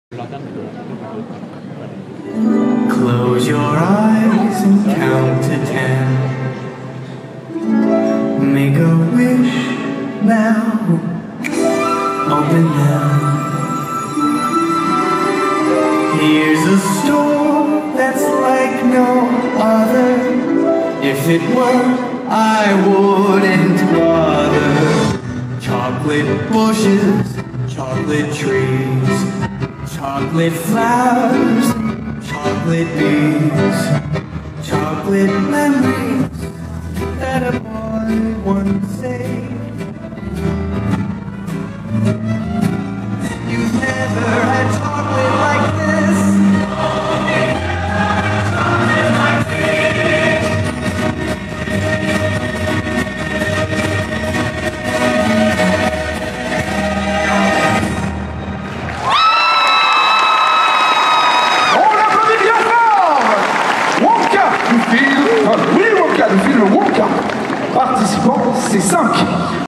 Close your eyes and count to 10. Make a wish now. Open them. Here's a store that's like no other. If it were, I wouldn't bother. Chocolate bushes, chocolate trees, chocolate flowers, chocolate bees, chocolate memories that a boy once saved. You've never had chocolate like this. Chocolate like this. Willy Wonka, du film Wonka. Participants, c'est 5.